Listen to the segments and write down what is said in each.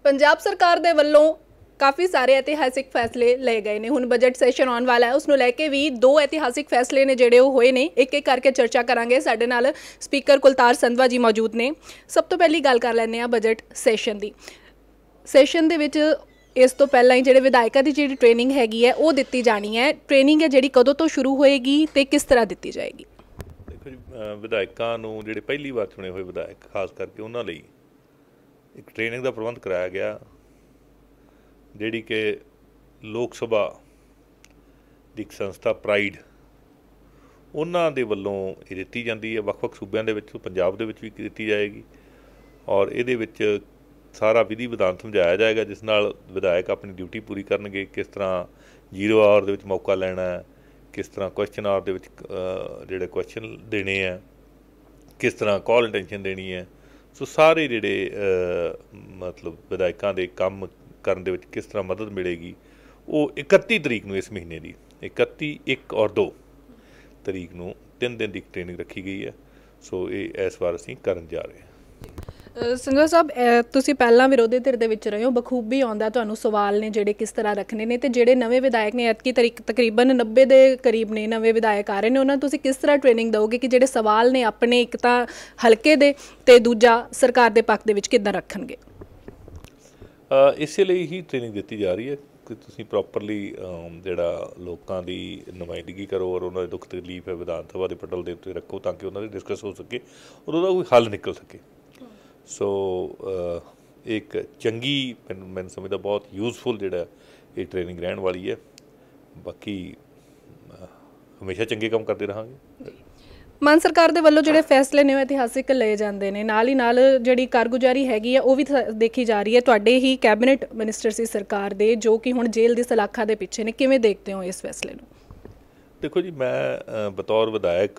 पंजाब सरकार दे वल्लों काफ़ी सारे ऐतिहासिक फैसले लए गए ने। हुण बजट सैशन आउण वाला है, उसनूं लैके भी दो ऐतिहासिक फैसले ने जिहड़े ओह होए ने। एक एक करके चर्चा करांगे। साडे नाल स्पीकर कुलतार संधवा जी मौजूद ने। सब तो पहली गल कर लैंदे आ बजट सैशन दी। सैशन दे विच इस तो पहलां ही जिहड़े विधायकां दी जिहड़ी ट्रेनिंग हैगी है ओह दित्ती जानी है। ट्रेनिंग है जिहड़ी कदों तो शुरू होएगी ते किस तरह दित्ती जाएगी? देखो जी, विधायकां नूं जिहड़े पहली वार चुणे होए विधायक खास करके उन्हां लई एक ट्रेनिंग का प्रबंध कराया गया, जिहड़ी कि लोक सभा दी एक संस्था प्राइड उन्हां दे वल्लों ये दित्ती जांदी है। वख-वख सूबिਆਂ ਦੇ ਵਿੱਚ पंजाब ਦੇ ਵਿੱਚ भी दित्ती जाएगी और ਇਹਦੇ ਵਿੱਚ सारा विधि विधान समझाया जाएगा, जिस नाल विधायक अपनी ड्यूटी पूरी करनगे। किस तरह 0 आवर ਦੇ ਵਿੱਚ मौका लेना है, किस तरह क्वेश्चन आवर ਦੇ ਵਿੱਚ ਜਿਹੜੇ क्वेश्चन देने हैं, किस तरह कॉल इंटेंशन देनी है। सो सारे जिहड़े मतलब विधायकों के काम करन दे विच किस तरह मदद मिलेगी, वो 31 तरीक नूं इस महीने की 31, 1 और 2 तरीक नूं 3 दिन की ट्रेनिंग रखी गई है। सो ये इस बार असीं करन जा रहे हैं। संधवा साहब, तुसीं पहलां विरोधी धिर दे विच रहे हो, बखूबी आउंदा तुहानूं सवाल ने जिहड़े किस तरह रखने ने, ते जिहड़े नवे विधायक ने ऐतकी तकरीबन 90 के करीब ने नवे विधायक आ रहे हैं, उन्हां नूं तुसीं किस तरह ट्रेनिंग दोगे कि जिहड़े सवाल ने अपने एक तां हलके दे ते दूजा सरकार दे पक्ष दे विच किद्दां रखणगे? इसे लिए ही ट्रेनिंग दी जा रही है कि तुसीं प्रॉपरली जिहड़ा लोकां दी नुमाइंदगी करो और उन्होंने दुख तकलीफ है विधान सभा के पटल के उत्ते रखो, ताकि उन्होंने डिस्कस हो सके और उसका कोई हल निकल सके। सो एक चंगी मैं समझदा बहुत यूजफुल जिहड़ा ये ट्रेनिंग रहने वाली है। बाकी हमेशा चंगे काम करते रहांगे। मान सरकार दे वल्लों जिहड़े फैसले ने ऐतिहासिक लए जांदे ने, नाल ही नाल जिहड़ी कारगुजारी हैगी है वो भी देखी जा रही है। तुहाडे ही कैबिनेट मिनिस्टर सी सरकार दे, जो कि हुण जेल दी सलाखा दे पिछे ने, किवें देखते हो इस फैसले नूं? देखो जी, मैं बतौर विधायक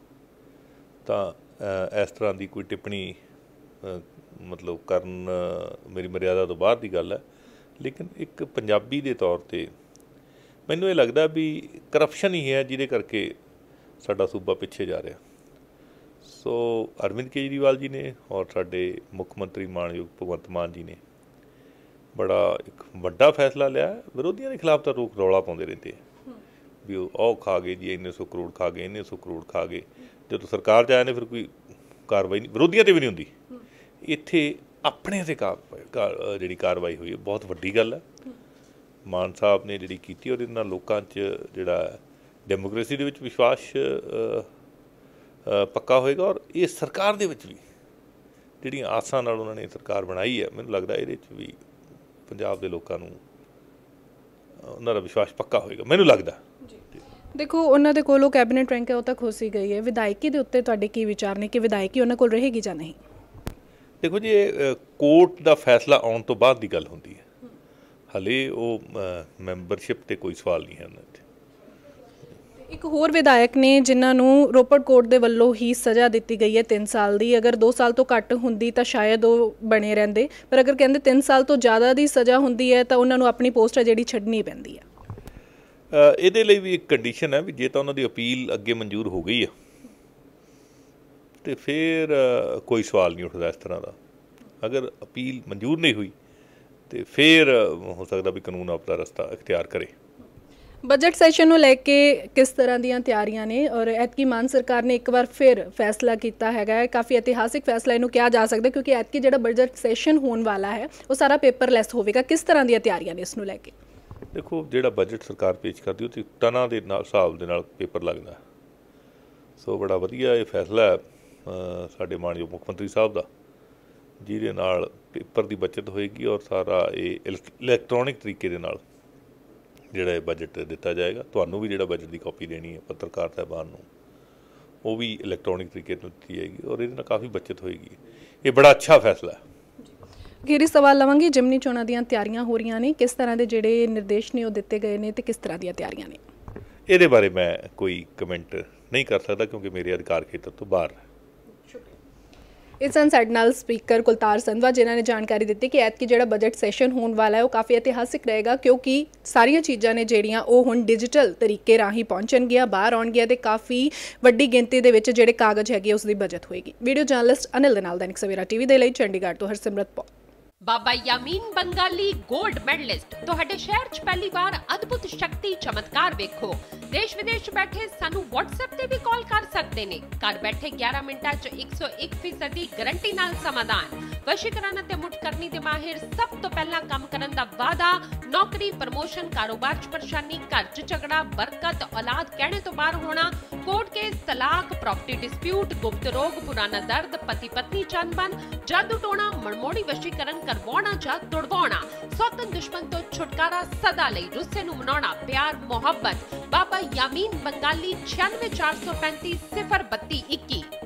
तां इस तरह की कोई टिप्पणी मतलब करन मेरी मर्यादा तो बाहर की गल है, लेकिन एक पंजाबी के तौर पर मैनूं ये लगता भी करप्शन ही है जिहदे करके साडा सूबा पिछे जा रहा। सो अरविंद केजरीवाल जी ने और साडे मुख मंत्री मानयोग भगवंत मान जी ने बड़ा एक वड्डा फैसला लिया। विरोधियों के खिलाफ तो रोक रौला पाउंदे रहंदे भी वो खा गए जी, इन्ने 100 करोड़ खा गए, इन्ने 100 करोड़ खा गए। जो सरकार च आए ने फिर कोई कार्रवाई नहीं, विरोधियों ते भी नहीं होंदी। इत्थे अपने ते जिहड़ी कार्रवाई हुई है बहुत वड्डी गल है। मान साहब ने जिहड़ी कीती और इन्हां लोकां च जिहड़ा डेमोक्रेसी दे विच विश्वास पक्का होएगा और ये सरकार दे विच भी जिहड़ियां आसां नाल उन्होंने सरकार बनाई है, मैनूं लगदा इहदे च भी पंजाब दे लोकां नूं उन्हां दा विश्वास पक्का होएगा, मैनूं लगदा। देखो, उन्हां दे कोलों कैबिनेट रैंक है वो तक खोसी गई है, विधायकी दे उत्ते तुहाडे की विचार ने कि विधायकी उन्हां कोल रहेगी जां नहीं? देखो जी, कोर्ट का फैसला आउण तो बाद की गल हुंदी है, हले वो मैंबरशिप ते कोई सवाल नहीं है उन्हां ते। एक होर विधायक ने जिन्हां नूं रोपड़ कोर्ट दे वल्लों ही सज़ा दित्ती गई है 3 साल की। अगर 2 साल तो घੱਟ हुंदी तां शायद वो बने रहिंदे, पर अगर कहंदे 3 साल तो ज़्यादा की सज़ा हुंदी है तां उन्हां नूं अपनी पोस्ट है जिहड़ी छड्डनी पैंदी है। ਇਹਦੇ ਲਈ ਵੀ ਇੱਕ ਕੰਡੀਸ਼ਨ ਹੈ ਵੀ ਜੇ ਤਾਂ ਉਹਨਾਂ ਦੀ ਅਪੀਲ ਅੱਗੇ ਮਨਜ਼ੂਰ ਹੋ ਗਈ ਹੈ ਤੇ ਫਿਰ ਕੋਈ ਸਵਾਲ ਨਹੀਂ ਉੱਠਦਾ ਇਸ ਤਰ੍ਹਾਂ ਦਾ। ਅਗਰ ਅਪੀਲ ਮਨਜ਼ੂਰ ਨਹੀਂ ਹੋਈ ਤੇ ਫਿਰ ਹੋ ਸਕਦਾ ਵੀ ਕਾਨੂੰਨ ਆਪਣਾ ਰਸਤਾ ਇਖਤਿਆਰ ਕਰੇ। बजट सैशन को लैके किस तरह दी तैयारियां ने और ऐतकी मान सरकार ने एक बार फिर फैसला किया है, काफ़ी ऐतिहासिक फैसला इनू कहा जा सकता है क्योंकि ऐतकी जो बजट सैशन होने वाला है वो सारा पेपरलैस होगा। किस तरह दी तैयारियां ने इसनू लैके? देखो, जो बजट सरकार पेश करती वो टना के हिसाब के पेपर लगता। सो बड़ा वधिया ये फैसला है साडे मानयोग मुख मंत्री साहब का, जिहदे नाल पेपर की बचत होएगी और सारा ये इलैक्ट्रॉनिक तरीके दे नाल जिहड़ा बजट दिता जाएगा। तुहानूं भी जिहड़ा बजट की कॉपी देनी है पत्रकार साहबान नूं वो भी इलैक्ट्रॉनिक तरीके दी जाएगी और इहदे नाल काफ़ी बचत होएगी। ये बड़ा अच्छा फैसला है। अखीरी सवाल लवांगी, जिमनी चोणां दीयां तैयारियां हो रही ने, किस तरह के जिहड़े निर्देश ने वो दिते गए ने ते किस तरह दी तैयारियां ने? इहदे बारे मैं कोई कमेंट नहीं कर सकता क्योंकि मेरे अधिकार खेतर तो बाहर है। इस सन साडे नाल स्पीकर कुलतार संधवा जिन्होंने जानकारी दी कि ऐतकी जो बजट सैशन होने वाला है वो काफ़ी ऐतिहासिक रहेगा क्योंकि सारिया चीज़ां ने जिहड़ियां वो हुण डिजिटल तरीके राही पहुँचणगियां, बाहर आउणगियां ते काफ़ी वड्डी गिनती दे विच जिहड़े कागज़ हैगे उसकी बचत होएगी। वीडियो जर्नलिस्ट अनिल दे नाल दैनिक सवेरा टीवी दे लई चंडीगढ़ तो हरसिमरत पौर। ਬਾਬਾ ਯਾਮੀਨ ਬੰਗਾਲੀ ਗੋਲਡ ਮੈਡਲਿਸਟ ਤੁਹਾਡੇ ਸ਼ਹਿਰ 'ਚ ਪਹਿਲੀ ਵਾਰ ਅਦਭੁਤ ਸ਼ਕਤੀ ਚਮਤਕਾਰ ਵੇਖੋ। ਦੇਸ਼ ਵਿਦੇਸ਼ ਬੈਠੇ ਸਾਨੂੰ WhatsApp ਤੇ ਵੀ ਕਾਲ ਕਰ ਸਕਦੇ ਨੇ। ਘਰ ਬੈਠੇ 11 ਮਿੰਟਾਂ 'ਚ 101% ਦੀ ਗਾਰੰਟੀ ਨਾਲ ਸਮਾਧਾਨ। ਵਸ਼ੀਕਰਨ ਅਤੇ ਮੁਠਕਰਨੀ ਦੇ ਮਾਹਿਰ ਸਭ ਤੋਂ ਪਹਿਲਾਂ ਕੰਮ ਕਰਨ ਦਾ ਵਾਅਦਾ। ਨੌਕਰੀ, ਪ੍ਰਮੋਸ਼ਨ, ਕਾਰੋਬਾਰ 'ਚ ਪਰੇਸ਼ਾਨੀ, ਘਰ 'ਚ ਝਗੜਾ, ਬਰਕਤ, ਔਲਾਦ ਕਹਿਣੇ ਤੋਂ ਬਾਹਰ ਹੋਣਾ, ਕੋਰਟ ਕੇਸ, ਤਲਾਕ, ਪ੍ਰਾਪਰਟੀ ਡਿਸਪਿਊਟ, ਗੁਪਤ ਰੋਗ, ਪੁਰਾਣਾ ਦਰਦ, ਪਤੀ ਪਤਨੀ ਚੰਬਨ, ਜਾਦੂ ਟੋਣਾ, ਮਨਮੋੜੀ ਵਸ਼ੀਕਰਨ ਕਰਵਾਉਣਾ ਜਾਂ ਤੁੜਵਾਉਣਾ, ਸੌਤਨ ਦੁਸ਼ਮਣ ਤੋਂ ਛੁਟਕਾਰਾ, ਸਦਾ ਲਈ ਰੁੱਸੇ ਨੂੰ ਮਨਾਉਣਾ, ਪਿਆਰ ਮੁਹੱਬਤ। ਬਾਬਾ ਯਾਮੀਨ ਬੰਗਾਲੀ 96 435 032 21।